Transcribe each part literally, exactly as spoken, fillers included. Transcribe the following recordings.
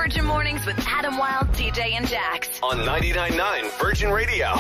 Virgin Mornings with Adam Wilde, T J, and Jax. On ninety-nine point nine Virgin Radio.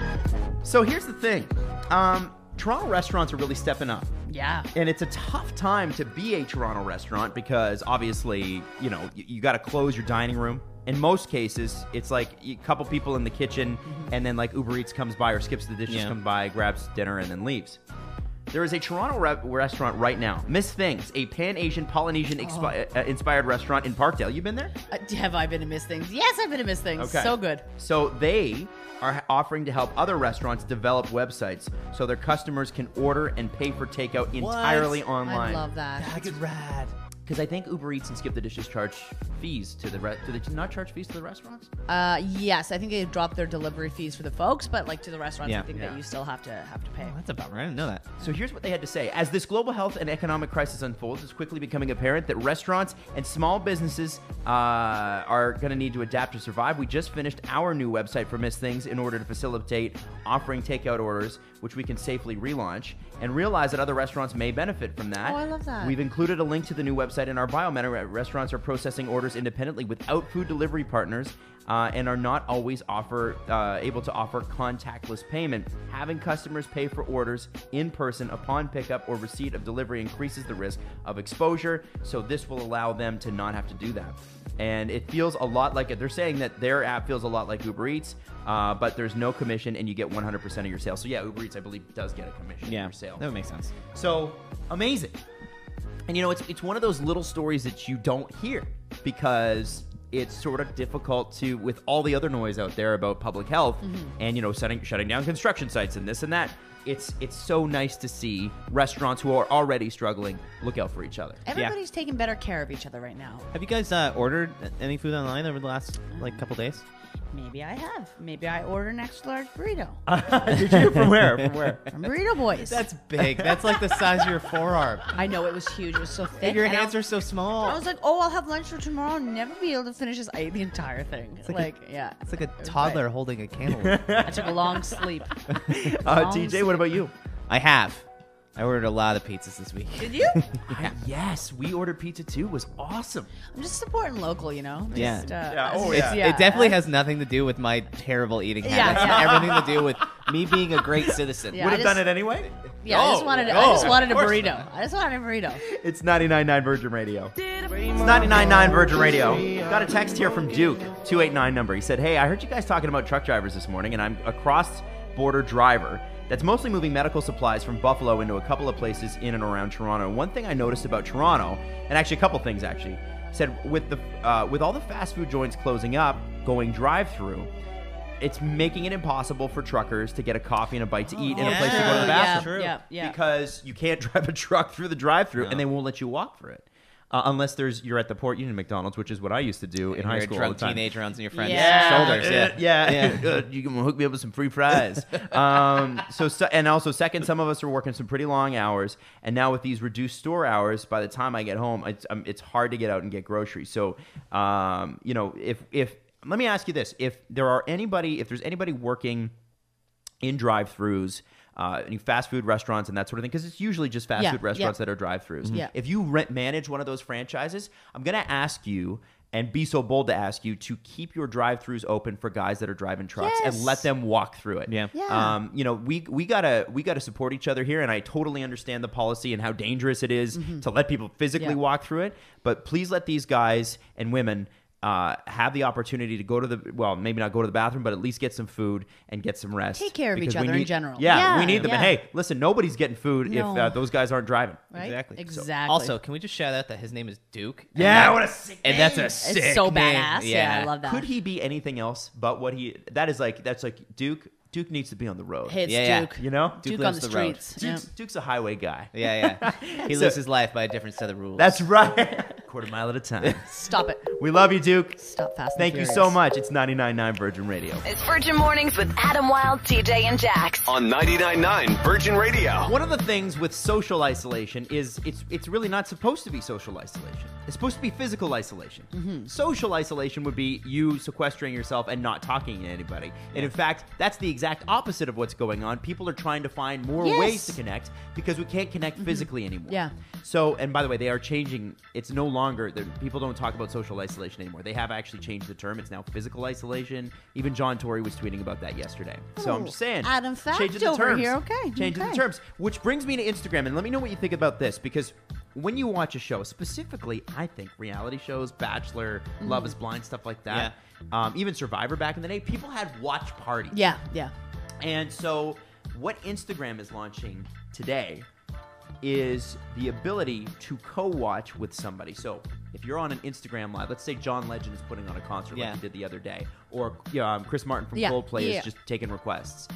So here's the thing. Um, Toronto restaurants are really stepping up. Yeah. And it's a tough time to be a Toronto restaurant because obviously, you know, you, you got to close your dining room. In most cases, it's like a couple people in the kitchen mm-hmm. and then like Uber Eats comes by or skips the dishes, yeah. comes by, grabs dinner, and then leaves. There is a Toronto re- restaurant right now, Miss Things, a Pan-Asian, Polynesian expi- oh. uh, inspired restaurant in Parkdale. You been there? Uh, have I been to Miss Things? Yes, I've been to Miss Things. Okay. So good. So they are offering to help other restaurants develop websites so their customers can order and pay for takeout entirely what? online. I love that. That's rad. Because I think Uber Eats and Skip the Dishes charge fees to the re- do they not charge fees to the restaurants? Uh, yes, I think they dropped their delivery fees for the folks, but like to the restaurants, Yeah. I think Yeah. that you still have to have to pay. Oh, that's a bummer. I didn't know that. So here's what they had to say. As this global health and economic crisis unfolds, it's quickly becoming apparent that restaurants and small businesses uh, are going to need to adapt to survive. We just finished our new website for Miss Things in order to facilitate offering takeout orders, which we can safely relaunch, and realize that other restaurants may benefit from that. Oh, I love that. We've included a link to the new website in our bio. Many restaurants are processing orders independently without food delivery partners uh, and are not always offer uh, able to offer contactless payment. Having customers pay for orders in person upon pickup or receipt of delivery increases the risk of exposure, so this will allow them to not have to do that. And it feels a lot like it. They're saying that their app feels a lot like Uber Eats, uh, but there's no commission and you get one hundred percent of your sales. So yeah, Uber Eats, I believe, does get a commission Yeah, for your sales. that would make sense. So amazing. And you know, it's it's one of those little stories that you don't hear because it's sort of difficult to, with all the other noise out there about public health mm-hmm. and, you know, shutting, shutting down construction sites and this and that. It's it's so nice to see restaurants who are already struggling look out for each other. Everybody's yeah. taking better care of each other right now. Have you guys uh, ordered any food online over the last like couple days? Maybe I have. Maybe I ordered an extra large burrito. Did you? From where? From where? From Burrito Boys. That's big. That's like the size of your forearm. I know, it was huge. It was so thick. And your and hands I, are so small. I was like, oh, I'll have lunch for tomorrow and never be able to finish this. I ate the entire thing. It's like, like a, yeah. It's like a toddler right. holding a cantaloupe. I took a long sleep. Uh, long T J, sleep. what about you? I have. I ordered a lot of pizzas this week. Did you? I, yes, we ordered pizza too. It was awesome. I'm just supporting local, you know? Yeah. Just, uh, Yeah, oh, just- yeah. It definitely has nothing to do with my terrible eating Yeah, habits. yeah. Everything to do with me being a great citizen. Yeah. Would I have just- done it anyway? Yeah, I just Oh, wanted, oh, I just wanted a of course burrito. not. I just wanted a burrito. It's ninety-nine point nine Virgin Radio. It's ninety-nine point nine Virgin Radio. Got a text here from Duke, two eight nine number. He said, hey, I heard you guys talking about truck drivers this morning, and I'm a cross-border driver that's mostly moving medical supplies from Buffalo into a couple of places in and around Toronto. One thing I noticed about Toronto, and actually a couple things actually, said with the uh, with all the fast food joints closing up, going drive-through, it's making it impossible for truckers to get a coffee and a bite to eat and a place to go to the bathroom. Yeah, yeah, yeah. Because you can't drive a truck through the drive-through, No. and they won't let you walk through it. Uh, unless there's you're at the Port Union McDonald's, which is what I used to do in You're high a school all drunk the time. teenager on your friend's Yeah. shoulders. Yeah. Uh, yeah, yeah. you can hook me up with some free fries. um, so, so, and also, second, some of us are working some pretty long hours, and now with these reduced store hours, by the time I get home, it's um, it's hard to get out and get groceries. So, um, you know, if if let me ask you this: if there are anybody, if there's anybody working in drive-throughs. Uh, any fast food restaurants and that sort of thing, because it's usually just fast Yeah, food restaurants yeah. that are drive-throughs. Yeah. If you rent, manage one of those franchises, I'm going to ask you and be so bold to ask you to keep your drive-throughs open for guys that are driving trucks Yes. and let them walk through it. Yeah. Yeah. Um, you know, we we gotta we gotta support each other here, and I totally understand the policy and how dangerous it is to let people physically Yeah. walk through it. But please let these guys and women uh, have the opportunity to go to the, well, maybe not go to the bathroom, but at least get some food and get some rest. Take care of Because each we other in need- general. Yeah, Yeah, we need them. And yeah. hey, listen, nobody's getting food if No. uh, those guys aren't driving. Right? Exactly. Exactly. Also, can we just shout out that his name is Duke? And Yeah, that- what a sick And name. that's a sick it's so name. badass. Yeah. I love that. Could he be anything else but what he, that is like, that's like Duke, Duke needs to be on the road. Hey, it's Yeah, yeah. Duke. You know? Duke, Duke on lives the the road. streets. Duke's, Yeah. Duke's a highway guy. Yeah, yeah. He So- lives his life by a different set of rules. That's right. Quarter mile at a time. Stop it. We love you, Duke. Stop fast and Thank you Furious. so much. It's ninety-nine point nine Virgin Radio. It's Virgin Mornings with Adam Wilde, T J, and Jax. On ninety-nine point nine Virgin Radio. One of the things with social isolation is it's it's really not supposed to be social isolation. It's supposed to be physical isolation. Mm-hmm. Social isolation would be you sequestering yourself and not talking to anybody. And in fact, that's the exact opposite of what's going on. People are trying to find more Yes. ways to connect because we can't connect physically anymore. Yeah. So, and by the way, they are changing. It's no longer that people don't talk about social isolation anymore. They have actually changed the term. It's now physical isolation. Even John Tory was tweeting about that yesterday. So I'm just saying. Adam Fact changing the over terms. here. Okay. Changing okay. the terms. Which brings me to Instagram. And let me know what you think about this. Because when you watch a show, specifically, I think reality shows, Bachelor, Mm-hmm. Love is Blind, stuff like that, um, even Survivor back in the day, people had watch parties. Yeah, yeah. And so what Instagram is launching today is the ability to co-watch with somebody. So if you're on an Instagram live, let's say John Legend is putting on a concert Yeah. like he did the other day, or um, Chris Martin from Yeah, Coldplay yeah. is just taking requests.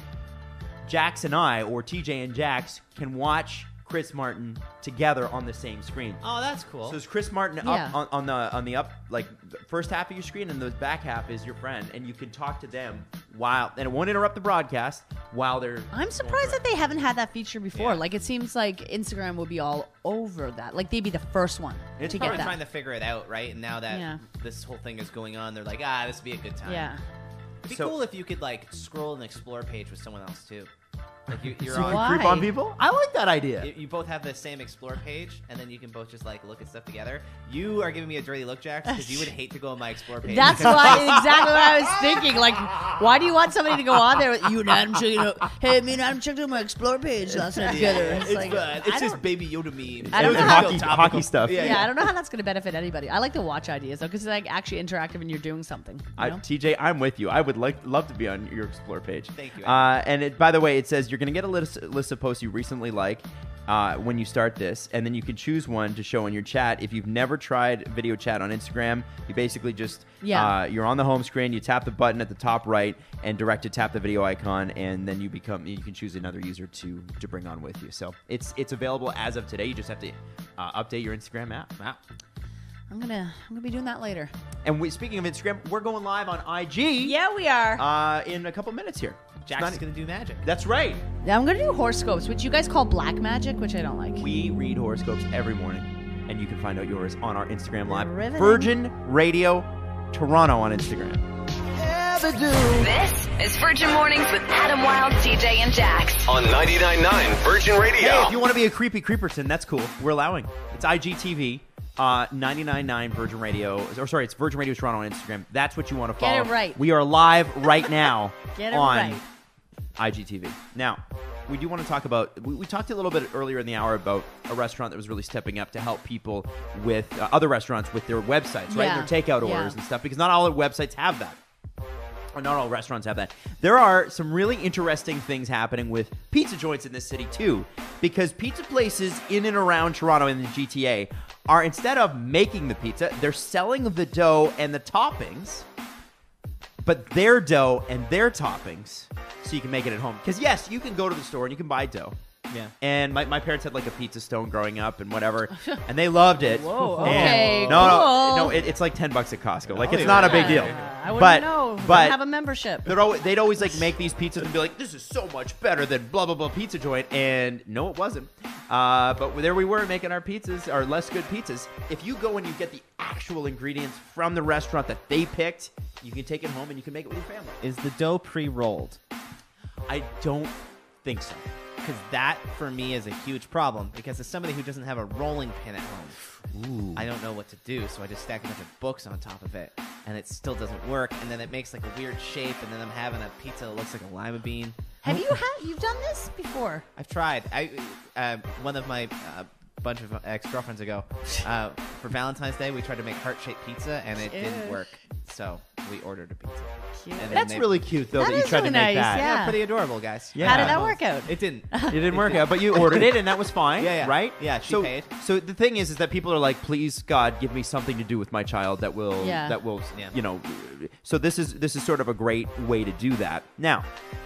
Jax and I, or T J and Jax, can watch Chris Martin together on the same screen. Oh, that's cool. So there's Chris Martin Yeah. up on, on the on the up like the first half of your screen, and the back half is your friend, and you can talk to them while and it won't interrupt the broadcast while they're. I'm surprised that they haven't had that feature before. Yeah. Like, it seems like Instagram would be all over that. Like, they'd be the first one It's to Probably get that. trying to figure it out, right? And now that Yeah. this whole thing is going on, they're like, ah, this would be a good time. Yeah. It'd be So- cool if you could like scroll an explore page with someone else too. Like you, you're So you on. can Why? creep on people. I like that idea. You, you both have the same explore page, and then you can both just like look at stuff together. You are giving me a dirty look, Jax, because you would hate to go on my explore page. That's because- why exactly what I was thinking. Like, why do you want somebody to go on there with you and Adam checking out? Hey, me and Adam checked out my Explore page last night together. It's, It's like, fun. I It's just don't- Baby Yoda memes. I don't It was know how- hockey, hockey stuff. Yeah, Yeah, I don't know how that's going to benefit anybody. I like the watch ideas though, because it's like actually interactive and you're doing something. You I, know? T J, I'm with you. I would like love to be on your Explore page. Thank you, Uh, and it, by the way, it says you're going to get a list, list of posts you recently like uh, when you start this, and then you can choose one to show in your chat. If you've never tried video chat on Instagram, you basically just Yeah. uh, you're on the home screen. You tap the button at the top right and direct to tap the video icon, and then you become you can choose another user to to bring on with you. So it's it's available as of today. You just have to uh, update your Instagram app. Wow. I'm gonna I'm gonna be doing that later. And we, speaking of Instagram, we're going live on I G. Yeah, we are. Uh, in a couple minutes here. Jax Not- is gonna do magic. That's right. Yeah, I'm gonna do horoscopes, which you guys call black magic, which I don't like. We read horoscopes every morning, and you can find out yours on our Instagram Live. Riveting. Virgin Radio Toronto on Instagram. This is Virgin Mornings with Adam Wilde, T J, and Jax. On ninety-nine point nine Virgin Radio. Hey, if you want to be a creepy creeperson, that's cool. We're allowing. It's I G T V, uh, ninety-nine point nine Virgin Radio. Or sorry, it's Virgin Radio Toronto on Instagram. That's what you want to Get follow. it right. We are live right now Get it on right. I G T V. Now, we do want to talk about, we, we talked a little bit earlier in the hour about a restaurant that was really stepping up to help people with uh, other restaurants with their websites, right? Yeah. Their takeout Yeah. orders and stuff, because not all websites have that. Or not all restaurants have that. There are some really interesting things happening with pizza joints in this city, too, because pizza places in and around Toronto and the G T A are, instead of making the pizza, they're selling the dough and the toppings, but their dough and their toppings, so you can make it at home. Because, yes, you can go to the store and you can buy dough. Yeah. And my, my parents had like a pizza stone growing up and whatever, and they loved it. Whoa, And- okay, no, no, cool. no, it, it's like ten bucks at Costco. Like, Oh, it's not a big deal. Yeah, I wouldn't but, know. But Wouldn't have a membership. they'd always, they'd always like make these pizzas and be like, this is so much better than blah, blah, blah pizza joint. And no, it wasn't. Uh, but there we were making our pizzas, our less good pizzas. If you go and you get the actual ingredients from the restaurant that they picked, you can take it home and you can make it with your family. Is the dough pre-rolled? I don't think so. Because that, for me, is a huge problem. Because as somebody who doesn't have a rolling pin at home, Ooh. I don't know what to do. So I just stack a bunch of books on top of it, and it still doesn't work. And then it makes like a weird shape, and then I'm having a pizza that looks like a lima bean. Have you had? You've done this before? I've tried. I uh, one of my uh, bunch of ex-girlfriends ago uh, for Valentine's Day, we tried to make heart-shaped pizza, and it didn't Ew. work. So we ordered a pizza. Cute. And then That's they- really cute, though, That that, you is tried really to make nice, that. yeah. Yeah, pretty adorable, guys. Yeah. How did that work out? It didn't. It didn't work out, but you ordered it, and that was fine. Yeah, yeah. Right? Yeah, she so, paid. So the thing is, is that people are like, please, God, give me something to do with my child that will, Yeah. that will, Yeah. you know. So this is this is sort of a great way to do that. Now,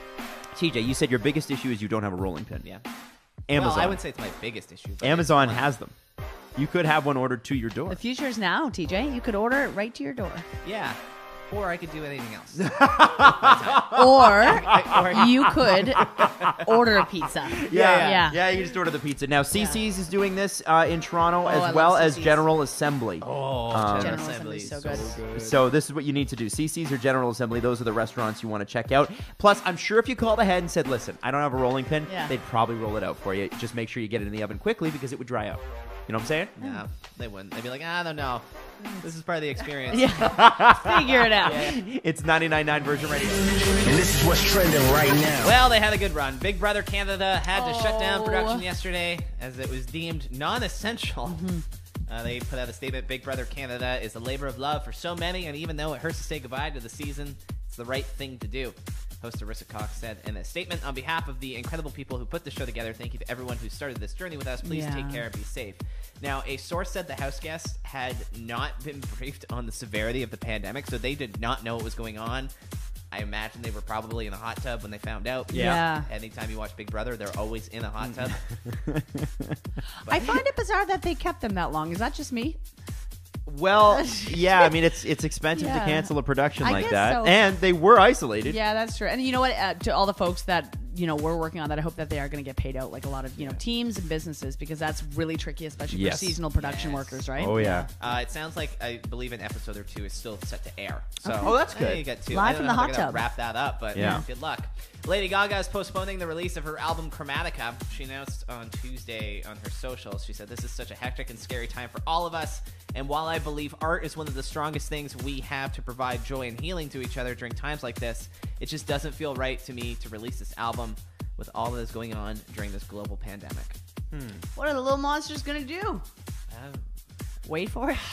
T J, you said your biggest issue is you don't have a rolling pin. Yeah. Amazon. Well, I would say it's my biggest issue. but Amazon it's one- has them. You could have one ordered to your door. The future's now, T J. You could order it right to your door. Yeah. Or I could do anything else. Or you could order a pizza. Yeah, Yeah. yeah. You just order the pizza. Now, C C's is doing this uh, in Toronto, Oh, I as love well as C C's. General Assembly. Oh, Um, General Assembly is so good. So this is what you need to do. C C's or General Assembly, those are the restaurants you want to check out. Plus, I'm sure if you called ahead and said, listen, I don't have a rolling pin, Yeah. they'd probably roll it out for you. Just make sure you get it in the oven quickly because it would dry out. You know what I'm saying? No, they wouldn't. They'd be like, I don't know. This is part of the experience. Yeah. Figure it out. It's ninety-nine point nine Virgin Radio. And this is what's trending right now. Well, they had a good run. Big Brother Canada had to shut down Oh. production yesterday as it was deemed non-essential. Mm-hmm. Uh, they put out a statement, Big Brother Canada is a labor of love for so many, and even though it hurts to say goodbye to the season, it's the right thing to do. Host Arissa Cox said in a statement, on behalf of the incredible people who put the show together, thank you to everyone who started this journey with us. Please Yeah. take care and be safe. Now, a source said the house guests had not been briefed on the severity of the pandemic, so they did not know what was going on. I imagine they were probably in a hot tub when they found out. Yeah. Anytime you watch Big Brother, they're always in a hot tub. I find it bizarre that they kept them that long. Is that just me? Well, yeah, I mean, it's it's expensive Yeah. to cancel a production I like guess that. so. And they were isolated. Yeah, that's true. And you know what? Uh, to all the folks that you know we're working on that, I hope that they are going to get paid out like a lot of you know teams and businesses, because that's really tricky, especially Yes. for seasonal production Yes. workers, right? Oh, yeah. Uh, it sounds like, I believe an episode or two is still set to air. So Oh, that's eh, good. you get two. Live I don't from know the how hot they're gonna tub. Wrap that up, but Yeah. yeah. Good luck. Lady Gaga is postponing the release of her album Chromatica. She announced on Tuesday on her socials. She said, "This is such a hectic and scary time for all of us. And while I believe art is one of the strongest things we have to provide joy and healing to each other during times like this, it just doesn't feel right to me to release this album with all that is going on during this global pandemic." What are the little monsters going to do? Uh, Wait for it.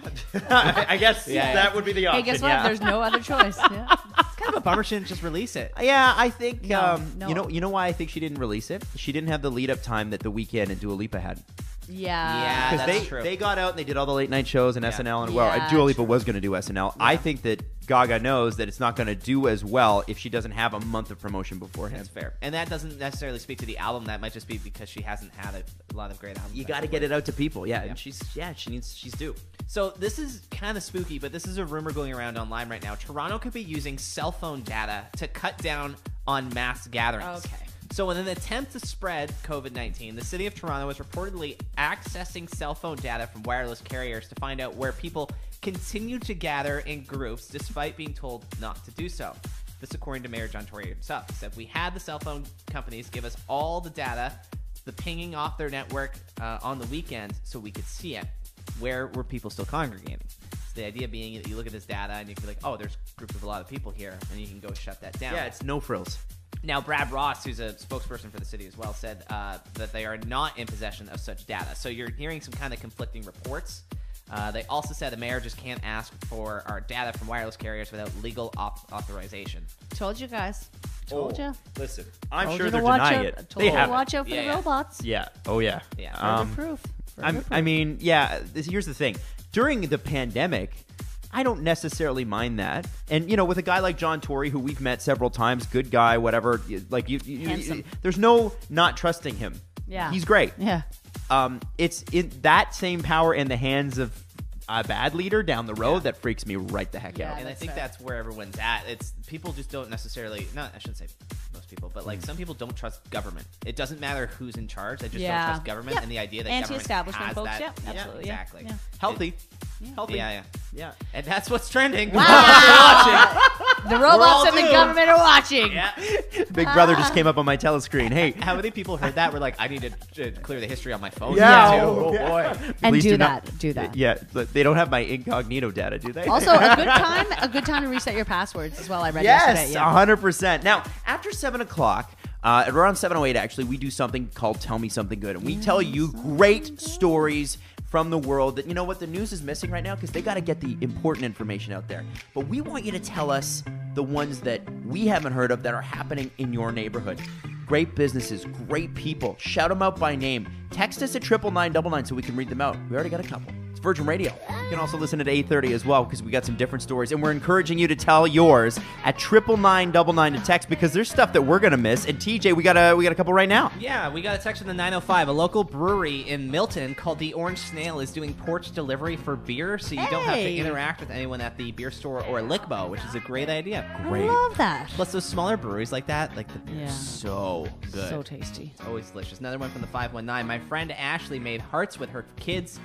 I, I guess Yeah. that would be the Hey, option. guess what? yeah. There's no other choice. Yeah. it's kind of a bummer she didn't just release it. Yeah, I think No, um, no. you know you know why I think she didn't release it. She didn't have the lead up time that The Weeknd and Dua Lipa had. Yeah. Yeah. Because that's they true. they got out and they did all the late night shows and Yeah. S N L and well, Yeah, uh, Dua Lipa true. was going to do S N L. I think that Gaga knows that it's not going to do as well if she doesn't have a month of promotion beforehand. That's fair. And that doesn't necessarily speak to the album. That might just be because she hasn't had a, a lot of great albums. You got to get it out to people, yeah. Yeah. And she's yeah, she needs she's due. So this is kind of spooky, but this is a rumor going around online right now. Toronto could be using cell phone data to cut down on mass gatherings. Okay. So in an attempt to spread COVID nineteen, the city of Toronto is reportedly accessing cell phone data from wireless carriers to find out where people continue to gather in groups despite being told not to do so. This according to Mayor John Tory himself. He said, "We had the cell phone companies give us all the data, the pinging off their network uh, on the weekend so we could see it. Where were people still congregating?" So the idea being that you look at this data and you can be like, oh, there's a group of a lot of people here, and you can go shut that down. Yeah, it's no frills. Now, Brad Ross, who's a spokesperson for the city as well, said uh, that they are not in possession of such data. So you're hearing some kind of conflicting reports. Uh, they also said the mayor just can't ask for our data from wireless carriers without legal op- authorization. Told you guys. Told you. Listen, I'm Told sure you to they're watch denying out. it. Told They you to have it. watch out for Yeah, the yeah. robots. Yeah. Oh yeah. Yeah. Further Um, proof. Further I'm, proof. I mean, yeah. This, here's the thing. During the pandemic, I don't necessarily mind that. And you know, with a guy like John Tory, who we've met several times, good guy, whatever. you- Like you, you, you Handsome. there's no not trusting him. Yeah. He's great. Yeah. Um, it's in that same power in the hands of a bad leader down the road Yeah. that freaks me right the heck Yeah. out. And I that's think fair. that's where everyone's at. It's people just don't necessarily. Not I shouldn't say most people, but like some people don't trust government. It doesn't matter who's in charge. They just Yeah. don't trust government Yep. and the idea that government Anti-establishment has folks, that. yeah, absolutely, yeah, exactly. yeah. Healthy. Healthy. Yeah, yeah. Yeah. And that's what's trending. The robots all and the doomed. government are watching. Yeah. Big Brother just came up on my telescreen. Hey. How many people heard that? Were like, I need to uh, clear the history on my phone. Yeah. too. Oh, boy. And Please do not- that. Do that. Yeah, but they don't have my incognito data, do they? Also, a good time. A good time to reset your passwords as well. I read yes, yesterday. Yeah. one hundred percent. Now, after seven o'clock, uh, at around seven oh eight, actually, we do something called Tell Me Something Good. And we tell you great stories from the world that, you know what, the news is missing right now because they got to get the important information out there. But we want you to tell us the ones that we haven't heard of that are happening in your neighborhood. Great businesses, great people. Shout them out by name. Text us at triple nine double nine so we can read them out. We already got a couple. It's Virgin Radio. You can also listen at eight thirty as well because we got some different stories. And we're encouraging you to tell yours at triple nine double nine to text because there's stuff that we're going to miss. And T J, we got a, we got a couple right now. Yeah, we got a text from the nine oh five. A local brewery in Milton called the Orange Snail is doing porch delivery for beer, so you don't have to Hey. interact with anyone at the beer store or Lickbo, which is a great idea. I love that. Plus, those smaller breweries like that, like the beer Yeah. is so good. So tasty. Always delicious. Another one from the five one nine. My friend Ashley made hearts with her kids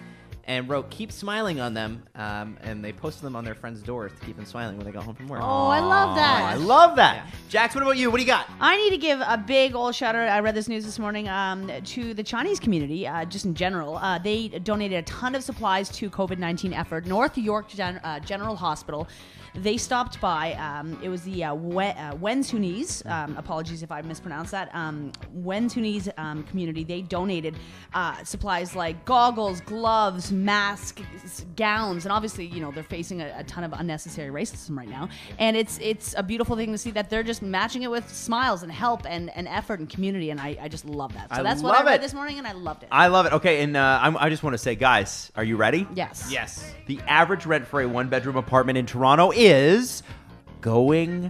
and wrote "Keep smiling" on them, um, and they posted them on their friends' doors to keep them smiling when they got home from work. Oh, I love that. I love that. Yeah. Jax, what about you? What do you got? I need to give a big old shout out. I read this news this morning um, to the Chinese community, uh, just in general. Uh, they donated a ton of supplies to COVID nineteen effort. North York Gen- uh, General Hospital. They stopped by. Um, it was the uh, we- uh, Wensunese. Um, apologies if I mispronounced that. Um, Wensunese um, community. They donated uh, supplies like goggles, gloves, masks, gowns, and obviously, you know, they're facing a, a ton of unnecessary racism right now. And it's it's a beautiful thing to see that they're just matching it with smiles and help and, and effort and community. And I, I just love that. So I that's what I love read it. this morning, and I loved it. I love it. Okay, and uh, I'm, I just want to say, guys, are you ready? yes. Yes. The average rent for a one-bedroom apartment in Toronto is going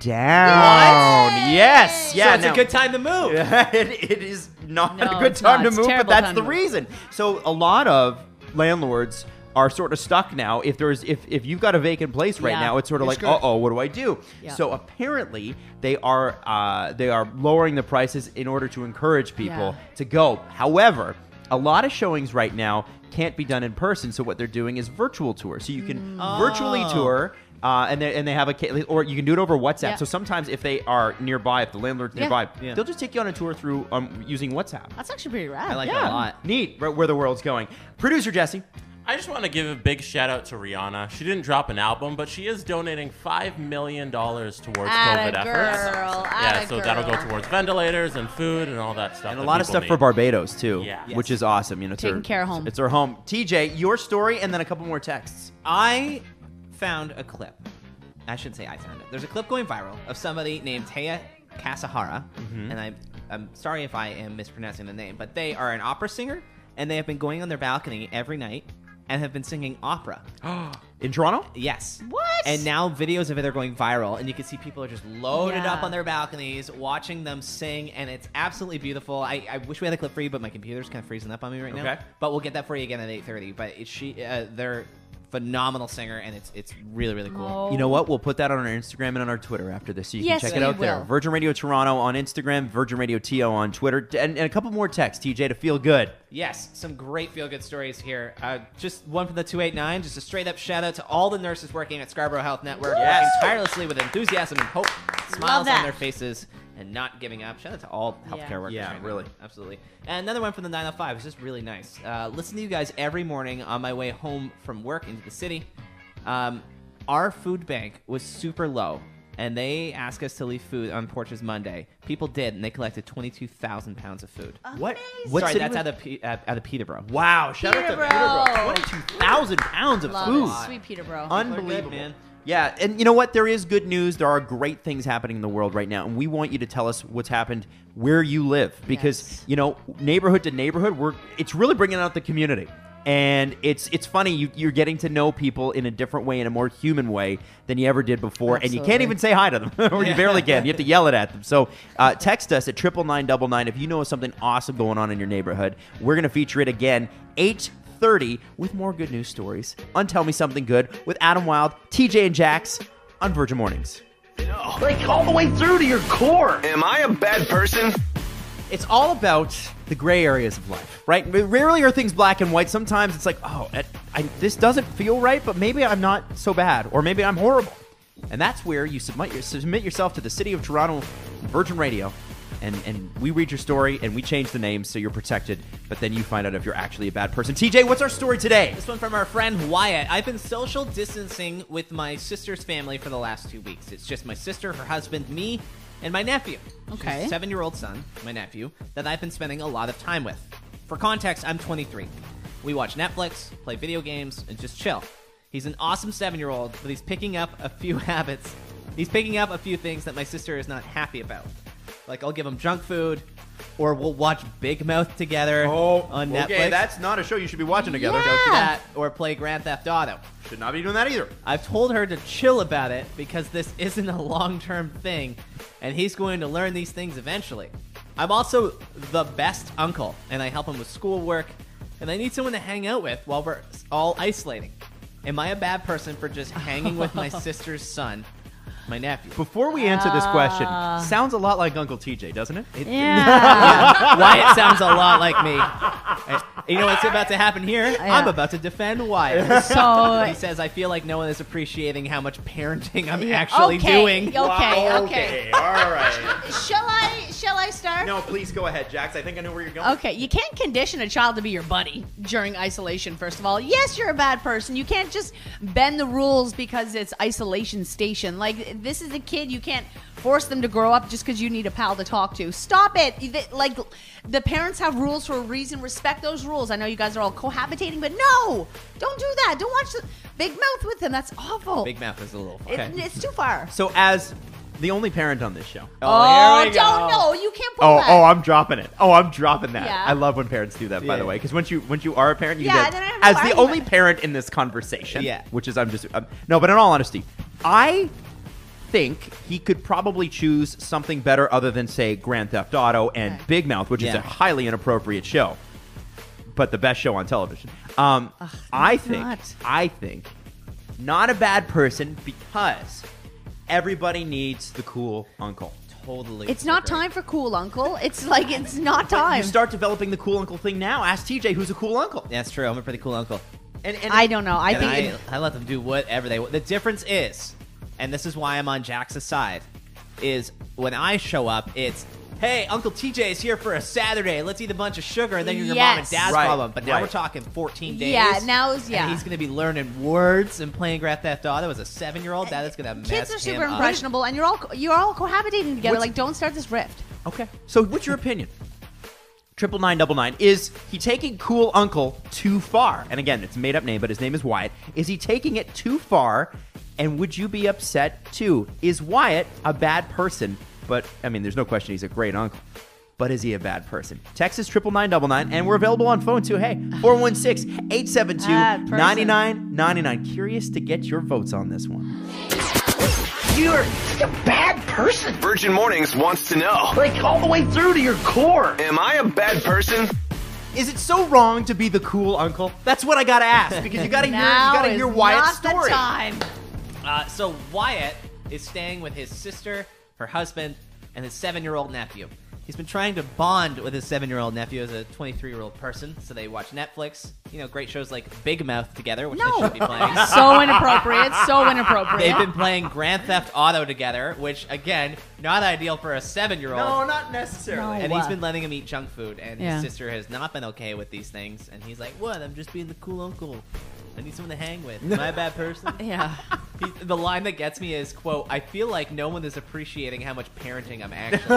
down. Yes. Yeah. so it's now- a good time to move. it, it is not No, a good it's time not. to It's a move, but terrible that's time the to move. reason. So a lot of landlords are sort of stuck now. If there's if if you've got a vacant place right Yeah, now, it's sort of you're like, screwed. uh oh, what do I do? Yeah. So apparently they are uh, they are lowering the prices in order to encourage people Yeah. to go. However, a lot of showings right now can't be done in person. So what they're doing is virtual tours. So you can Mm. virtually Oh. tour. Uh, and they and they have a ca- or you can do it over WhatsApp. Yeah. So sometimes if they are nearby, if the landlord's Yeah. nearby, Yeah. they'll just take you on a tour through um, using WhatsApp. That's actually pretty rad. I like Yeah. that a lot. Neat, right where the world's going. Producer Jesse. I just want to give a big shout out to Rihanna. She didn't drop an album, but she is donating five million dollars towards Atta COVID girl, efforts. Yeah, atta so that'll go girl. towards ventilators and food and all that stuff. And a that lot of people stuff for need. Barbados too, Yeah. which Yes. is awesome. You know, it's Taking her, care of home. It's her home. T J, your story, and then a couple more texts. I found a clip. I shouldn't say I found it. There's a clip going viral of somebody named Taya Kasahara, and I'm I'm sorry if I am mispronouncing the name, but they are an opera singer, and they have been going on their balcony every night and have been singing opera. In Toronto? Yes. What? And now videos of it are going viral, and you can see people are just loaded Yeah. up on their balconies watching them sing, and it's absolutely beautiful. I, I wish we had a clip for you, but my computer's kind of freezing up on me right now. Okay. But we'll get that for you again at eight thirty. But it's she, uh, they're phenomenal singer, and it's it's really really cool. Oh. You know what? We'll put that on our Instagram and on our Twitter after this, so you Yes, can check it we out there. will. Virgin Radio Toronto on Instagram, Virgin Radio T O on Twitter, and, and a couple more texts, T J, to feel good. Yes, some great feel-good stories here. Uh, just one from the two eight nine, just a straight-up shout-out to all the nurses working at Scarborough Health Network, Yes. working tirelessly with enthusiasm and hope, smiles that. on their faces, and not giving up. Shout out to all healthcare Yeah. workers. Yeah, right now. really. Absolutely. And another one from the nine oh five is just really nice. Uh, listen to you guys every morning on my way home from work into the city. Um, our food bank was super low, and they asked us to leave food on porches Monday. People did, and they collected twenty-two thousand pounds of food. What? Amazing. What Sorry, city that's was- out of, Pe- uh, out of Peterborough. Wow! Shout out to Peterborough. Peterborough. Twenty-two thousand pounds of Love food. it. Sweet Peterborough. Unbelievable, good, man. Yeah, and you know what? There is good news. There are great things happening in the world right now, and we want you to tell us what's happened where you live, because Yes. you know, neighborhood to neighborhood, we're it's really bringing out the community. And it's it's funny, you, you're getting to know people in a different way, in a more human way than you ever did before, and you can't Absolutely. even say hi to them, or you barely can. You have to yell it at them. So uh, text us at triple nine double nine if you know of something awesome going on in your neighborhood. We're gonna feature it again eight thirty with more good news stories on Tell Me Something Good with Adam Wilde, T J and Jax on Virgin Mornings. Like all the way through to your core. Am I a bad person? It's all about the gray areas of life, right? Rarely are things black and white. Sometimes it's like, oh, I, I, this doesn't feel right, but maybe I'm not so bad, or maybe I'm horrible. And that's where you submit, your, submit yourself to the City of Toronto Virgin Radio, and, and we read your story, and we change the names so you're protected, but then you find out if you're actually a bad person. T J, what's our story today? This one from our friend Wyatt. I've been social distancing with my sister's family for the last two weeks. It's just my sister, her husband, me, and my nephew. Okay. His seven-year-old son, my nephew, that I've been spending a lot of time with. For context, I'm twenty-three. We watch Netflix, play video games, and just chill. He's an awesome seven-year-old, but he's picking up a few habits. He's picking up a few things that my sister is not happy about. Like, I'll give him junk food, or we'll watch Big Mouth together on Netflix. okay, that's not a show you should be watching together. Yeah. Don't do that. that, or play Grand Theft Auto. Should not be doing that either. I've told her to chill about it because this isn't a long-term thing, and he's going to learn these things eventually. I'm also the best uncle, and I help him with schoolwork, and I need someone to hang out with while we're all isolating. Am I a bad person for just hanging with my sister's son, my nephew? Before we answer this question, sounds a lot like Uncle T J, doesn't it? Yeah. Wyatt sounds a lot like me. I- You know what's about to happen here? Yeah. I'm about to defend Wyatt. So He says, I feel like no one is appreciating how much parenting I'm Yeah, actually okay, doing. Okay, Wow, okay. All right. Shall I? Shall I start? No, please go ahead, Jax. I think I know where you're going. Okay, you can't condition a child to be your buddy during isolation, first of all. Yes, you're a bad person. You can't just bend the rules because it's isolation station. Like, this is a kid. You can't force them to grow up just because you need a pal to talk to. Stop it. Like, the parents have rules for a reason. Respect those rules. I know you guys are all cohabitating, but no! Don't do that. Don't watch the Big Mouth with them. That's awful. Big Mouth is a little... It- Okay. it's too far. So as the only parent on this show. Oh, here we don't go. know. You can't pull Oh, that. oh, I'm dropping it. Oh, I'm dropping that. Yeah. I love when parents do that, by Yeah. the way, because once you once you are a parent, you Yeah, get then I have no as the argument. only parent in this conversation. Yeah. Which is I'm just um, no, but in all honesty, I think he could probably choose something better other than say Grand Theft Auto and Okay. Big Mouth, which is Yeah. a highly inappropriate show, but the best show on television. Um, Ugh, I it's think not. I think not a bad person because everybody needs the cool uncle. Totally. It's not agree. time for cool uncle. It's like, it's not time. You start developing the cool uncle thing now. Ask T J who's a cool uncle. That's true. I'm a pretty cool uncle. And, and I don't know. I and think I, it- I let them do whatever they want. The difference is, and this is why I'm on Jax's side, is when I show up, it's, hey, Uncle T J is here for a Saturday. Let's eat a bunch of sugar, and then you're your mom and Yes. dad's Right, problem. But now right. we're talking fourteen days. Yeah, now it's- yeah. And he's going to be learning words and playing Grand Theft Auto as a seven-year-old. That is going to mess kids are him super up. impressionable, and you're all you're all cohabitating together. What's- Like, don't start this rift. Okay. So what's your opinion? Triple nine double nine. Is he taking cool uncle too far? And again, it's a made up name, but his name is Wyatt. Is he taking it too far? And would you be upset too? Is Wyatt a bad person? But I mean, there's no question he's a great uncle. But is he a bad person? Texas triple nine double nine, and we're available on phone too. Hey, four one six, eight seven two, Bad person. nine nine nine nine. Curious to get your votes on this one. You're a bad person. Virgin Mornings wants to know. Like, all the way through to your core. Am I a bad person? Is it so wrong to be the cool uncle? That's what I gotta ask, because you gotta hear, you Now gotta is hear Wyatt's not story. the time. Uh, so Wyatt is staying with his sister, her husband, and his seven-year-old nephew. He's been trying to bond with his seven-year-old nephew as a twenty-three-year-old person, so they watch Netflix. You know, great shows like Big Mouth together, which No. they should be playing. So inappropriate. So inappropriate. They've been playing Grand Theft Auto together, which, again, not ideal for a seven-year-old. No, not necessarily. No. And he's What? been letting him eat junk food, and Yeah. his sister has not been okay with these things. And he's like, "What? I'm just being the cool uncle. I need someone to hang with. Am I a bad person?" Yeah. He, the line that gets me is, "quote I feel like no one is appreciating how much parenting I'm actually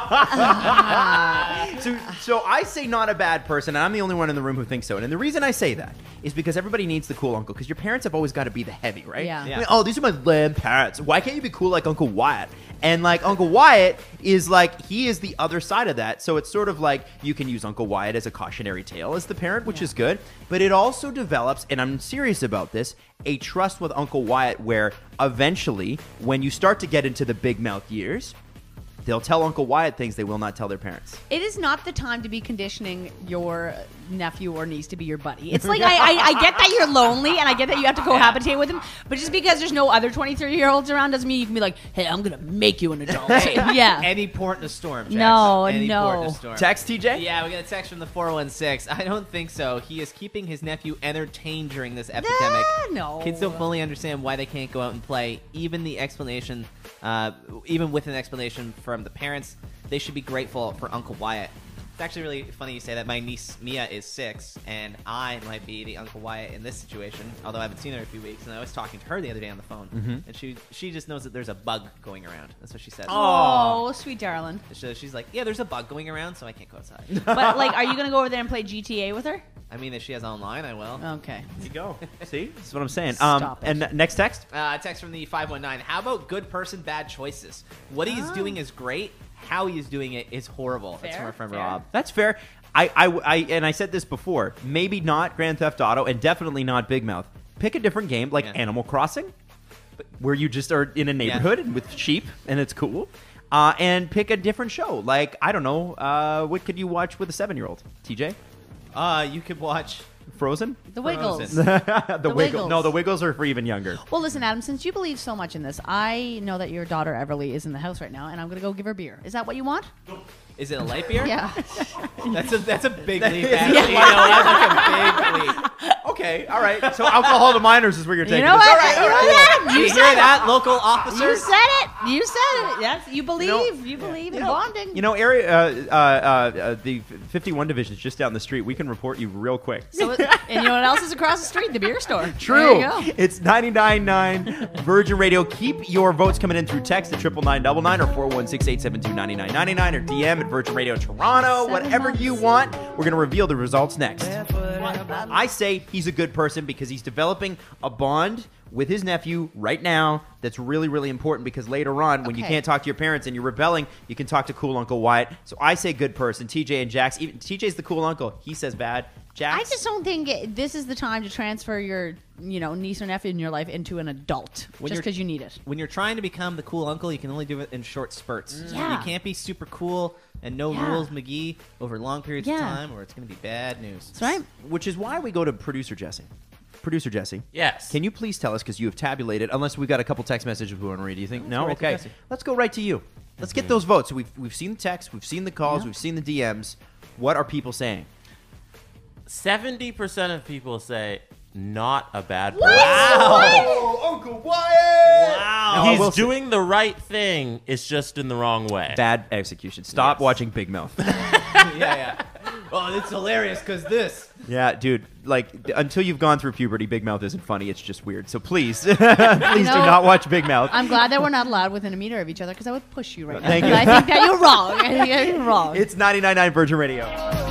doing." So, so I say not a bad person, and I'm the only one in the room who thinks so. And the reason I say that is because everybody needs the cool uncle, because your parents have always got to be the heavy, right? Yeah. Yeah. I mean, oh, these are my lame parents. Why can't you be cool like Uncle Wyatt? And like Uncle Wyatt is like, he is the other side of that. So it's sort of like you can use Uncle Wyatt as a cautionary tale as the parent, which is good. But it also develops, and I'm serious about this, a trust with Uncle Wyatt where eventually, when you start to get into the big mouth years, they'll tell Uncle Wyatt things they will not tell their parents. It is not the time to be conditioning your nephew or niece to be your buddy. It's like, I, I, I get that you're lonely, and I get that you have to cohabitate with him, but just because there's no other twenty-three-year-olds around doesn't mean you can be like, hey, I'm going to make you an adult. Yeah. Any port in a storm, Jax. No, Any no. port in a storm. Text, T J? Yeah, we got a text from the four one six. I don't think so. He is keeping his nephew entertained during this epidemic. Nah, no. Kids don't fully understand why they can't go out and play. Even the explanation, uh, even with an explanation from the parents, they should be grateful for Uncle Wyatt. It's actually really funny you say that. My niece Mia is six, and I might be the Uncle Wyatt in this situation. Although I haven't seen her in a few weeks, and I was talking to her the other day on the phone, Mm-hmm. and she she just knows that there's a bug going around. That's what she said. Oh, sweet darling. So she's like, yeah, there's a bug going around, so I can't go outside. But, like, are you going to go over there and play G T A with her? I mean, if she has online, I will. Okay. There you go. See? That's what I'm saying. Stop um, it. And n- next text? Uh, text from the five one nine. How about good person, bad choices? What he's Oh. doing is great. How he's doing it is horrible. That's Fair, from our friend fair. Rob. That's fair. I, I, I, and I said this before. Maybe not Grand Theft Auto, and definitely not Big Mouth. Pick a different game, like Yeah. Animal Crossing, where you just are in a neighborhood and with sheep, and it's cool. Uh, and pick a different show. Like, I don't know, uh, what could you watch with a seven-year-old? T J? Uh, you could watch Frozen? The Wiggles. the, The Wiggles. Wiggles. No, the Wiggles are for even younger. Well, listen, Adam, since you believe so much in this, I know that your daughter Everly is in the house right now, and I'm going to go give her beer. Is that what you want? Is it a light beer? Yeah. That's a that's a big leap. Yeah. Actually. You know, that's like a big leap. Okay, all right. So alcohol to minors is where you're taking You know this. what? All right, You all know right. what, Adam? You You hear said it. that, local officer? You said it. You said it. Yes, you believe. You, believe in You know, bonding. You know, area, uh, uh, uh, uh, the fifty-one division is just down the street. We can report you real quick. So, and you know what else is across the street? The beer store. True. There you go. It's ninety-nine point nine Virgin Radio. Keep your votes coming in through text at triple nine double nine or four one six eight seven two nine nine nine nine or D M at Virgin Radio Toronto. Seven Whatever months. you want. We're going to reveal the results next. I say he's a good person because he's developing a bond with his nephew right now that's really, really important because later on, when you Okay. can't talk to your parents and you're rebelling, you can talk to cool Uncle Wyatt. So I say good person. T J and Jax. Even T J's the cool uncle. He says bad. Jax. I just don't think it, this is the time to transfer your, you know, niece or nephew in your life into an adult When just you're- because you need it. When you're trying to become the cool uncle, you can only do it in short spurts. Yeah. You can't be super cool and no Yeah. rules McGee over long periods Yeah. of time or it's going to be bad news. That's right. Which is why we go to producer Jesse. Producer Jesse. Yes. Can you please tell us, because you have tabulated, unless we've got a couple text messages we want to read. Do you think? No? go right to Okay. Jesse. Let's go right to you. Let's get those votes. So we've, we've seen the text, we've seen the calls, Yeah. we've seen the D Ms. What are people saying? seventy percent of people say not a bad person. Oh, Uncle Wyatt! Wow. No, He's we'll see. doing the right thing. It's just in the wrong way. Bad execution. Stop Yes. watching Big Mouth. yeah, yeah. Oh, it's hilarious because this. Yeah, dude. Like, d- until you've gone through puberty, Big Mouth isn't funny. It's just weird. So please, please do know, not watch Big Mouth. I'm glad that we're not allowed within a meter of each other because I would push you right now. Thank 'Cause you. I think that you're wrong. I think that you're wrong. It's ninety-nine point nine Virgin Radio.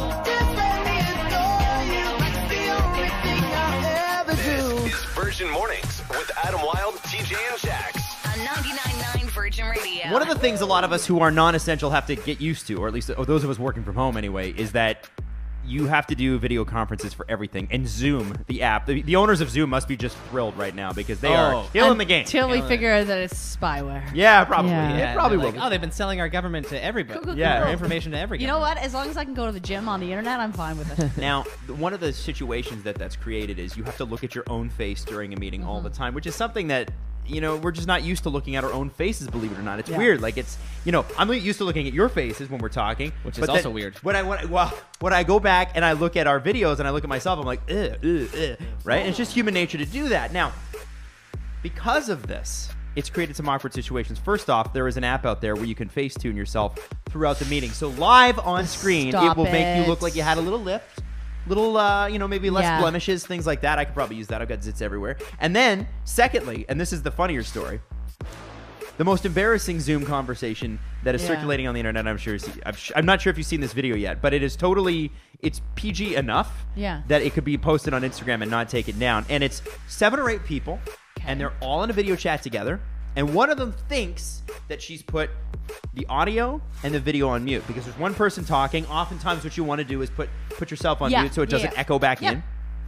This is Virgin Mornings with Adam Wilde, T J and Jax. On ninety-nine point nine Virgin Radio. One of the things a lot of us who are non-essential have to get used to, or at least or those of us working from home anyway, is that you have to do video conferences for everything. And Zoom, the app, the, the owners of Zoom must be just thrilled right now because they are Oh. killing the game. Until we Killing it. figure out that it's spyware. Yeah, probably. Yeah. It Yeah, probably they're will. like, be. oh, they've been selling our government to everybody. Cool, cool, Yeah. Our information to every You know government. what? As long as I can go to the gym on the internet, I'm fine with it. Now, th- one of the situations that that's created is you have to look at your own face during a meeting all the Mm-hmm. time, which is something that, you know, we're just not used to looking at our own faces, believe it or not. It's Yeah. weird. Like, it's, you know, I'm used to looking at your faces when we're talking. Which is but also then weird. When I, when I, well, when I go back and I look at our videos and I look at myself, I'm like, ugh, ugh, ugh, right? And it's just human nature to do that. Now, because of this, it's created some awkward situations. First off, there is an app out there where you can Facetune yourself throughout the meeting. So live on screen, Stop it will make you it. look like you had a little lift. Little, uh, you know, maybe less Yeah. blemishes, things like that. I could probably use that. I've got zits everywhere. And then, secondly, and this is the funnier story, the most embarrassing Zoom conversation that is Yeah. circulating on the internet. I'm sure. you see- I'm, sh- I'm not sure if you've seen this video yet, but it is totally. It's P G enough Yeah. that it could be posted on Instagram and not taken down. And it's seven or eight people, and they're all in a video chat together. And one of them thinks that she's put the audio and the video on mute because there's one person talking. Oftentimes, what you want to do is put put yourself on Yeah, mute so it yeah, doesn't yeah. echo back Yeah. in.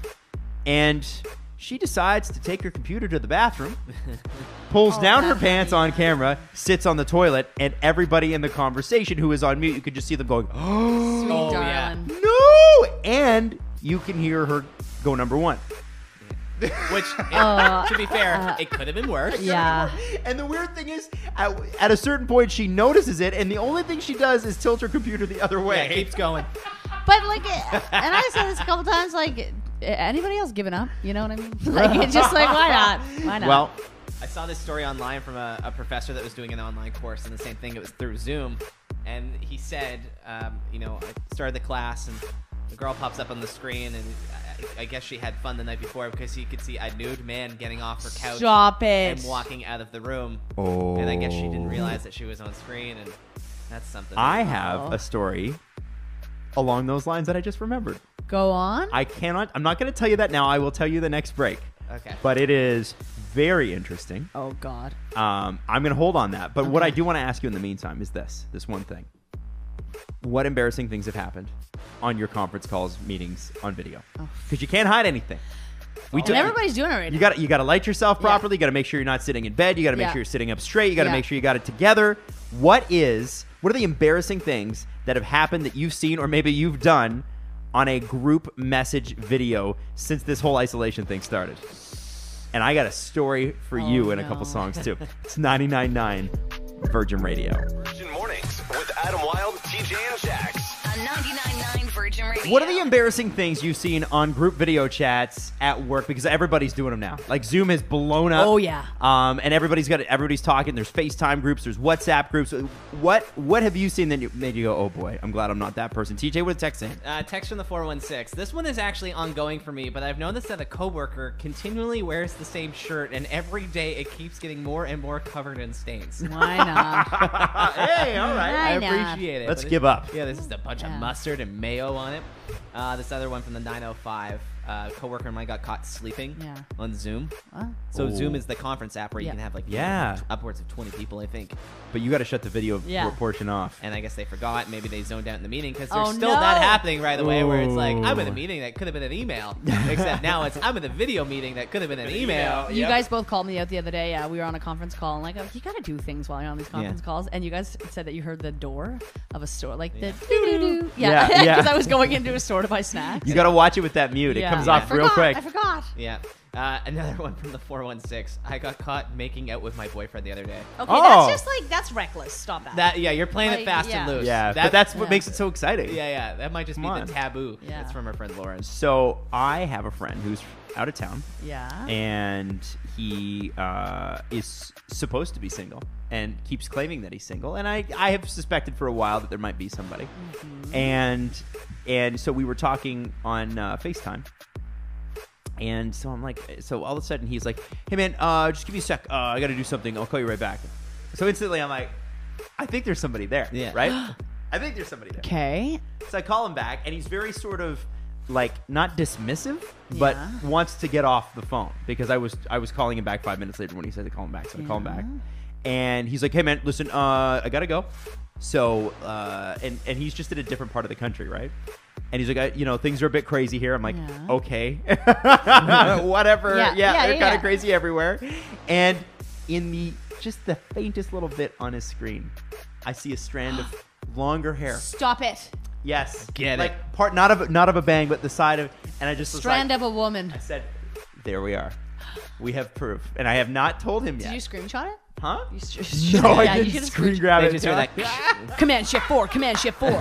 And she decides to take her computer to the bathroom, pulls Oh, down her that's pants funny. on camera, sits on the toilet, and everybody in the conversation who is on mute, you could just see them going, "Oh Sweet Oh, yeah. darling. no!" And you can hear her go number one. Which, Uh, to be fair, uh, it could have been worse. Yeah. And the weird thing is, at, at a certain point, she notices it, and the only thing she does is tilt her computer the other Yeah, way. it keeps going. But like, eh, and I said this a couple times. Like, eh, anybody else giving up? You know what I mean? Like, it's just like, why not? Why not? Well, I saw this story online from a, a professor that was doing an online course, and the same thing. It was through Zoom, and he said, um, you know, I started the class, and the girl pops up on the screen, and I, I guess she had fun the night before because you could see a nude man getting off her couch Stop it. and walking out of the room. Oh. And I guess she didn't realize that she was on screen, and that's something. I have Oh. a story along those lines that I just remembered. Go on. I cannot, I'm not going to tell you that now. I will tell you the next break. Okay. But it is very interesting. oh God. Um, I'm going to hold on that. But what Okay. I do want to ask you in the meantime is this, this one thing. What embarrassing things have happened on your conference calls, meetings on video? Because you can't hide anything. We And do- everybody's doing it right You now. got you got to light yourself Yeah. properly. You got to make sure you're not sitting in bed. You got to make Yeah. sure you're sitting up straight. You got to Yeah. make sure you got it together. What is what are the embarrassing things that have happened that you've seen or maybe you've done on a group message video since this whole isolation thing started. And I got a story for Oh, you and a no. couple songs, too. It's ninety-nine point nine Virgin Radio. Virgin Mornings with Adam Wilde, T J, and Jax. On ninety-nine point nine Virgin Radio. What are the embarrassing things you've seen on group video chats at work? Because everybody's doing them now. Like Zoom has blown up. Oh, yeah. Um, and everybody's got everybody's talking. There's FaceTime groups. There's WhatsApp groups. What what have you seen that you, made you go, oh boy, I'm glad I'm not that person? T J, what did text saying? Uh, text from the four one six. This one is actually ongoing for me, but I've noticed that a coworker continually wears the same shirt, and every day it keeps getting more and more covered in stains. Why not? Hey, all right. I Why not? appreciate it. Let's but give it- up. Yeah, this is a bunch Yeah. of mustard and mayo on it. Uh, this other one from the nine oh five. Uh, coworker of mine got caught sleeping Yeah. on Zoom. What? So Oh. Zoom is the conference app where Yeah. you can have like Yeah. upwards of twenty people, I think. But you got to shut the video Yeah. portion off. And I guess they forgot. Maybe they zoned out in the meeting because there's Oh, still no. that happening right away where it's like, I'm in a Ooh. meeting that could have been an email. Except now it's, I'm in a video meeting that could have been an email. You Yep. guys both called me out the other day. Uh, we were on a conference call, and like, oh, you gotta do things while you're on these conference Yeah. calls. And you guys said that you heard the door of a store, like Yeah. the doo-doo-doo. Yeah, Yeah, because yeah. I was going into a store to buy snacks. You got to watch it with that mute. It Yeah. comes I off real forgot, quick. I forgot. Yeah. Uh, another one from the four one six. I got caught making out with my boyfriend the other day. Okay, Oh. that's just like that's reckless. Stop that. That yeah, you're playing Like, it fast yeah. and loose. Yeah, That- but that's what yeah. makes it so exciting. yeah, yeah. That might just Come be on. the taboo. Yeah. It's from our friend Lauren. So I have a friend who's out of town. yeah. And he uh, is supposed to be single and keeps claiming that he's single. And I, I have suspected for a while that there might be somebody. Mm-hmm. And and so we were talking on uh, FaceTime. And so I'm like, so all of a sudden he's like, hey man, uh, just give me a sec. Uh, I got to do something. I'll call you right back. So instantly I'm like, I think there's somebody there. Yeah. Right? I think there's somebody there. Okay. So I call him back, and he's very sort of like not dismissive, but Yeah. wants to get off the phone because I was I was calling him back five minutes later when he said to call him back. So I call him back, and he's like, "Hey man, listen, uh, I gotta go." So uh, and and he's just in a different part of the country, right? And he's like, I, you know, things are a bit crazy here. I'm like, Yeah. okay, whatever. Yeah, Yeah, yeah, they're yeah, kind of yeah. crazy everywhere. And in the just the faintest little bit on his screen, I see a strand of longer hair. Stop it. Yes, Get it. like part not of not of a bang, but the side of, and I just was Strand like, of a woman. I said, "There we are. We have proof," and I have not told him Did yet. you screenshot it? Huh? You s- No, yeah, I you didn't should've screen screen- grab They it. just hear that. Command shift four. Command shift four.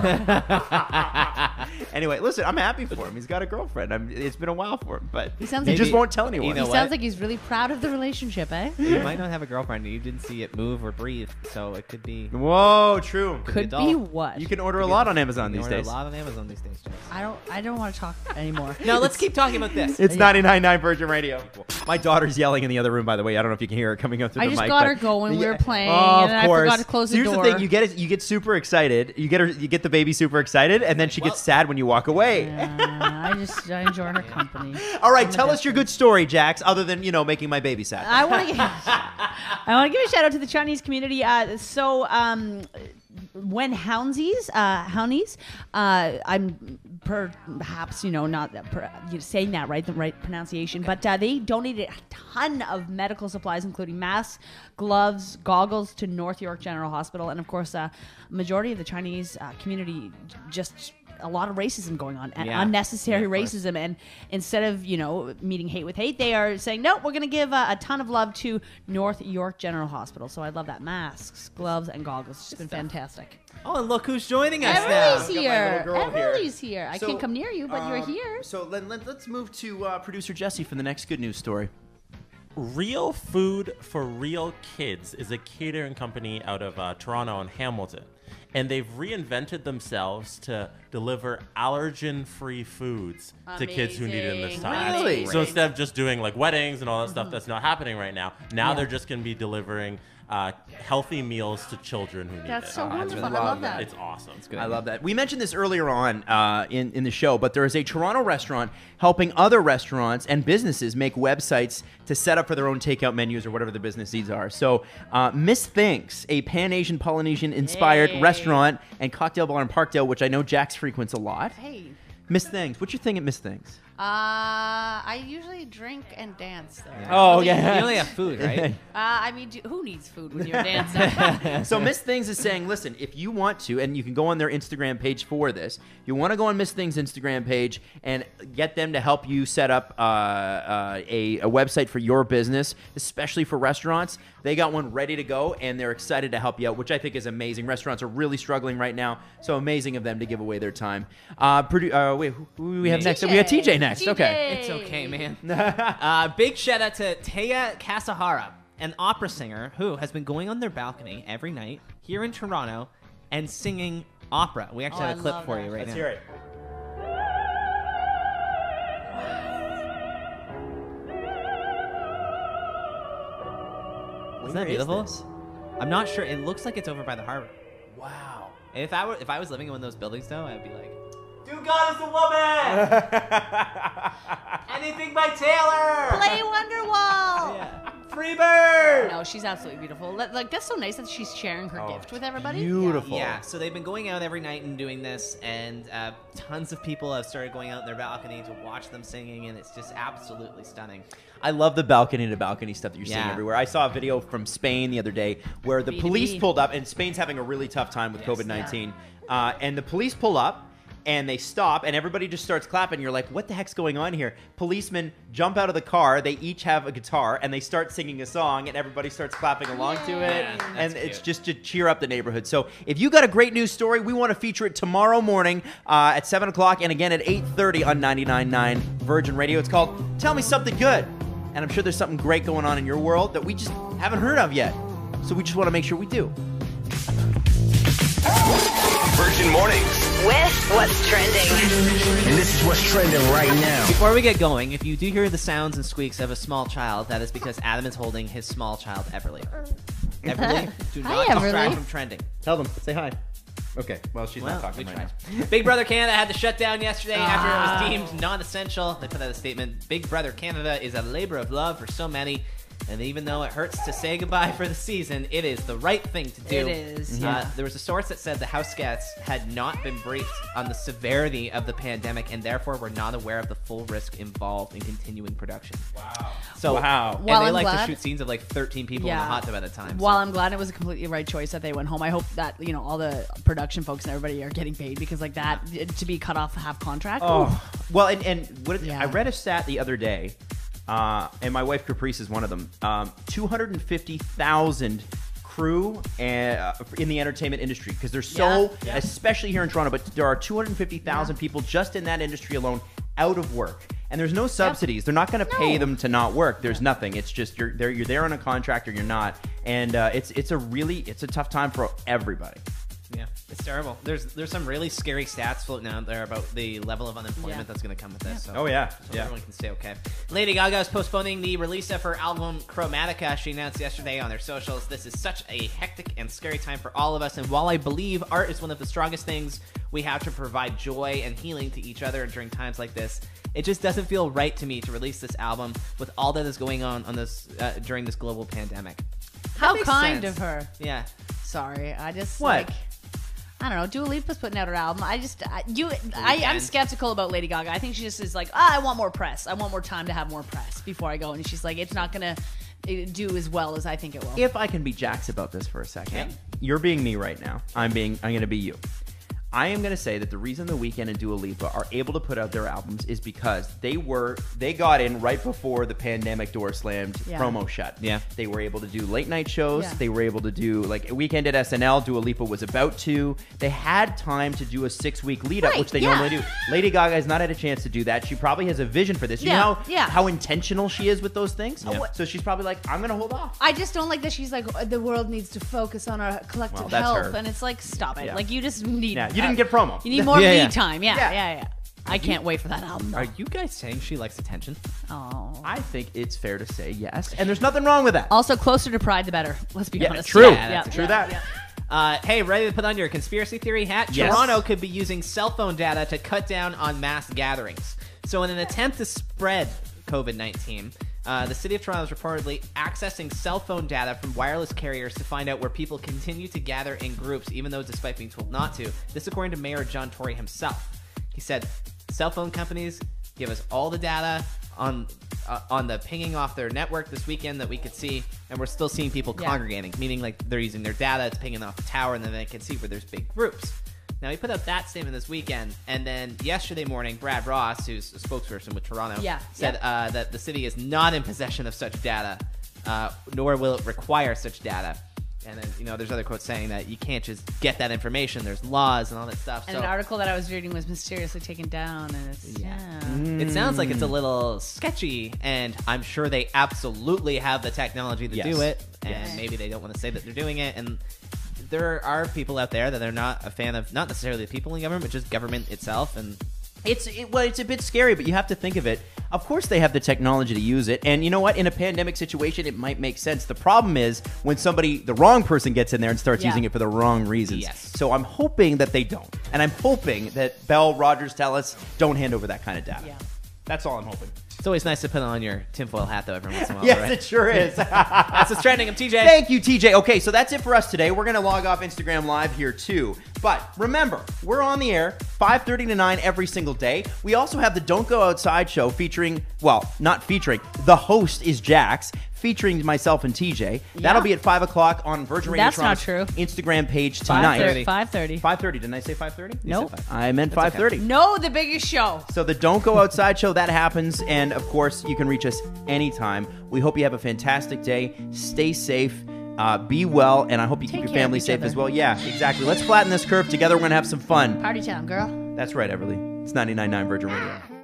Anyway, listen, I'm happy for him. He's got a girlfriend. I'm, it's been a while for him, but He sounds he like just Maybe- won't tell anyone. you know He what? sounds like he's really proud of the relationship, eh? You might not have a girlfriend. You didn't see it move or breathe, so it could be. Whoa, true. Could doll. be what? You can order a lot on Amazon You these order days. a lot on Amazon these days, Jax. I don't. I don't want to talk anymore. No, let's keep talking about this. It's ninety-nine point nine Virgin Radio. My daughter's yelling in the other room, by the way. I don't know if you can hear her coming up through I the just mic. got but- her going. We were playing, Oh, and of I course. forgot to close So the here's door. the thing: you get it, you get super excited. You get her, you get the baby super excited, and then she Well- gets sad when you walk away. Uh, I just I enjoy her company. All right, I'm a tell us your distance. good story, Jax. Other than you know making my baby sad. I want to give I want to give a shout out to the Chinese community. Uh, so um, when Houndsies, uh, Houndies, uh, I'm perhaps you know not per, you saying that right, the right pronunciation, but uh, they donated a ton of medical supplies, including masks, gloves, goggles to North York General Hospital, and of course, uh, majority of the Chinese uh, community just. A lot of racism going on, and Yeah. unnecessary Yeah, of course. racism, and instead of you know meeting hate with hate, they are saying no. We're going to give uh, a ton of love to North York General Hospital. So I love that masks, gloves, and goggles. It's just been fantastic. Oh, and look who's joining us Everybody's now. Got my here. little girl here. Everybody's here. I So, can't come near you, but you're um, here. So let, let, let's move to uh, producer Jesse for the next good news story. Real Food for Real Kids is a catering company out of uh, Toronto and Hamilton. And they've reinvented themselves to deliver allergen-free foods to kids who need it in this Amazing. time. Really? So instead of just doing like weddings and all that stuff that's not happening right now, now Yeah. they're just going to be delivering uh, healthy meals to children who need That's it. so that's wonderful. really I love lovely. that. It's awesome. It's I love that. We mentioned this earlier on uh, in, in the show, but there is a Toronto restaurant helping other restaurants and businesses make websites to set up for their own takeout menus or whatever the business needs are. So, uh, Miss Thinks, a Pan-Asian, Polynesian-inspired Hey. restaurant and cocktail bar in Parkdale, which I know Jax frequents a lot. Hey. Miss Things, what's your thing at Miss Things? Uh, I usually drink and dance there. Yeah. Oh, You yeah. only have food, right? Uh, I mean, do, who needs food when you're dancing? So Miss Things is saying, listen, if you want to, and you can go on their Instagram page for this, you want to go on Miss Things' Instagram page and get them to help you set up uh, uh, a, a website for your business, especially for restaurants. They got one ready to go, and they're excited to help you out, which I think is amazing. Restaurants are really struggling right now, so amazing of them to give away their time. Uh, produ- uh, wait, who, who do we have Me. next? We got T J next. T J. Okay. It's okay, man. uh, big shout out to Taya Kasahara, an opera singer who has been going on their balcony every night here in Toronto and singing opera. We actually Oh, have a I clip love for that. you right Let's now. hear it. Isn't that Where is beautiful? this? I'm not sure. It looks like it's over by the harbor. Wow. If I were, if I was living in one of those buildings, though, I'd be like, Do God is a woman! anything by Taylor. Play Wonderwall. Yeah. Free bird! No, she's absolutely beautiful. That- Like that's so nice that she's sharing her Oh, gift with everybody. Beautiful. Yeah, so they've been going out every night and doing this, and uh, tons of people have started going out in their balcony to watch them singing, and it's just absolutely stunning. I love the balcony to balcony stuff that you're seeing Yeah. everywhere. I saw a video from Spain the other day where the B two police B. pulled up, and Spain's having a really tough time with Yes. COVID nineteen. Uh, and the police pull up, and they stop, and everybody just starts clapping. You're like, what the heck's going on here? Policemen jump out of the car. They each have a guitar, and they start singing a song, and everybody starts clapping along to it. Yeah, that's and it's cute. just to cheer up the neighborhood. So if you got a great news story, we want to feature it tomorrow morning uh, at seven o'clock and again at eight thirty on ninety-nine point nine Virgin Radio. It's called Tell Me Something Good. And I'm sure there's something great going on in your world that we just haven't heard of yet. So we just want to make sure we do. Virgin Mornings. With what's trending. And this is what's trending right now. Before we get going, if you do hear the sounds and squeaks of a small child, that is because Adam is holding his small child, Everly. Everly, do Hi, not distract Everly. from trending. Tell them. Say hi. Okay. Well, she's Well, not talking we right tried. now. Big Brother Canada had to shut down yesterday after it Ah. was deemed non-essential. They put out a statement. Big Brother Canada is a labor of love for so many, and even though it hurts to say goodbye for the season, it is the right thing to do. It is, Uh, yeah. there was a source that said the house guests had not been briefed on the severity of the pandemic and therefore were not aware of the full risk involved in continuing production. Wow. So, Wow. And Well, they I'm like glad- to shoot scenes of like thirteen people in a hot tub at a time. While so. I'm glad it was a completely right choice that they went home, I hope that you know all the production folks and everybody are getting paid because like that to be cut off half contract. ooh. Oh, well, and, and what is, Yeah. I read a stat the other day, uh, and my wife Caprice is one of them. Um, two hundred fifty thousand crew uh, in the entertainment industry because there's so, Yeah. Yeah. especially here in Toronto, but there are two hundred fifty thousand Yeah. people just in that industry alone out of work. And there's no subsidies. They're not going to pay No. them to not work. There's nothing. It's just you're there. You're there on a contract or you're not. And uh, it's it's a really it's a tough time for everybody. Yeah, it's terrible. There's there's some really scary stats floating out there about the level of unemployment Yeah. that's going to come with this. So, Oh, yeah. so Yeah. everyone can stay okay. Lady Gaga is postponing the release of her album Chromatica. She announced yesterday on their socials, "This is such a hectic and scary time for all of us, and while I believe art is one of the strongest things we have to provide joy and healing to each other during times like this, it just doesn't feel right to me to release this album with all that is going on on this uh, during this global pandemic." How makes kind sense. of her. Yeah. Sorry, I just What? like. I don't know. Dua Lipa's putting out her album. I just I, you. I, I'm Weekend. skeptical about Lady Gaga. I think she just is like, ah, I want more press. I want more time to have more press before I go. And she's like, it's not gonna uh, do as well as I think it will. If I can be Jax about this for a second, Okay. you're being me right now. I'm being. I'm going to be you. I am going to say that the reason The Weeknd and Dua Lipa are able to put out their albums is because they were they got in right before the pandemic door slammed, Yeah. promo shut. Yeah. They were able to do late night shows. Yeah. They were able to do like Weeknd at S N L. Dua Lipa was about to. They had time to do a six week lead up, Right, which they yeah. normally do. Lady Gaga has not had a chance to do that. She probably has a vision for this. You Yeah, know how, yeah. how intentional she is with those things. Yeah. So she's probably like, I'm going to hold off. I just don't like that she's like, the world needs to focus on our collective Well, that's health, her. and it's like, stop it. Yeah. Like you just need. Yeah, you didn't uh, get promo. You need more Yeah, lead yeah. time. Yeah, Yeah. yeah, yeah. I can't wait for that album. Though. Are you guys saying she likes attention? Oh. I think it's fair to say yes, and there's nothing wrong with that. Also, closer to Pride, the better. Let's be Yeah, honest. true. Yeah, that's True that. Uh, hey, ready to put on your conspiracy theory hat? Yes. Toronto could be using cell phone data to cut down on mass gatherings. So in an attempt to spread COVID nineteen, uh, the city of Toronto is reportedly accessing cell phone data from wireless carriers to find out where people continue to gather in groups, even though despite being told not to. This according to Mayor John Tory himself. He said, cell phone companies give us all the data on uh, on the pinging off their network this weekend that we could see, and we're still seeing people Yeah. congregating, meaning like they're using their data, it's pinging off the tower, and then they can see where there's big groups. Now, he put out that statement this weekend, and then yesterday morning, Brad Ross, who's a spokesperson with Toronto, Yeah, said yeah. Uh, that the city is not in possession of such data, uh, nor will it require such data. And then, you know, there's other quotes saying that you can't just get that information. There's laws and all that stuff. And so an article that I was reading was mysteriously taken down, and it's yeah. it sounds like it's a little sketchy, and I'm sure they absolutely have the technology to Yes. do it, and Yes. maybe they don't want to say that they're doing it. And there are people out there that are not a fan of, not necessarily the people in government, but just government itself. And It's it, well, it's a bit scary, but you have to think of it. Of course, they have the technology to use it, and you know what? In a pandemic situation, it might make sense. The problem is when somebody, the wrong person, gets in there and starts Yeah. using it for the wrong reasons. Yes. So I'm hoping that they don't, and I'm hoping that Bell, Rogers, Telus don't hand over that kind of data. Yeah. That's all I'm hoping. it's always nice to put on your tinfoil hat, though, every once in a while. Yes, right? it sure is. That's what's trending. I'm T J. Thank you, T J. Okay, so that's it for us today. We're going to log off Instagram Live here, too. But remember, we're on the air five thirty to nine every single day. We also have the Don't Go Outside show featuring, well, not featuring, the host is Jax, featuring myself and T J. That'll be at five o'clock on Virgin Radio That's not Toronto's true. Instagram page tonight. five thirty. five thirty. Didn't I say five thirty? Nope. I meant five thirty. No, the biggest show. So the Don't Go Outside show, that happens. And, of course, you can reach us anytime. We hope you have a fantastic day. Stay safe. Uh, be well. And I hope you Take keep your care of family each safe other. as well. Yeah, exactly. Let's flatten this curve. Together, we're going to have some fun. Party town, girl. That's right, Everly. It's ninety-nine point nine Virgin Radio.